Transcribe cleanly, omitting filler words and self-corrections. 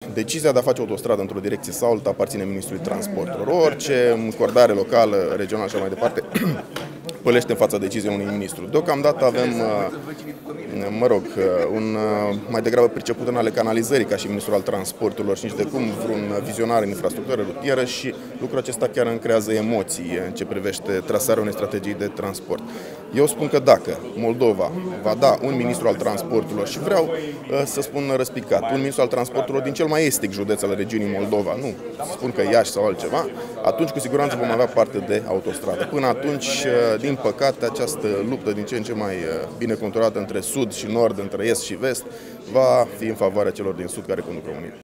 Decizia de a face autostradă într-o direcție sau alta aparține Ministrului Transporturilor. Orice încordare locală, regională și așa mai departe pălește în fața deciziei unui ministru. Deocamdată avem, un mai degrabă priceput în ale canalizării ca și ministrul al transporturilor și nici de cum vreun vizionar în infrastructură rutieră și lucrul acesta chiar îmi creează emoții în ce privește trasarea unei strategii de transport. Eu spun că dacă Moldova va da un ministru al transporturilor și vreau să spun răspicat, un ministru al transporturilor din cel mai estic județ al regiunii Moldova, nu spun că Iași sau altceva, atunci cu siguranță vom avea parte de autostradă. Până atunci, din păcate, această luptă din ce în ce mai bine conturată între sud și nord, între est și vest, va fi în favoarea celor din sud care conduc România.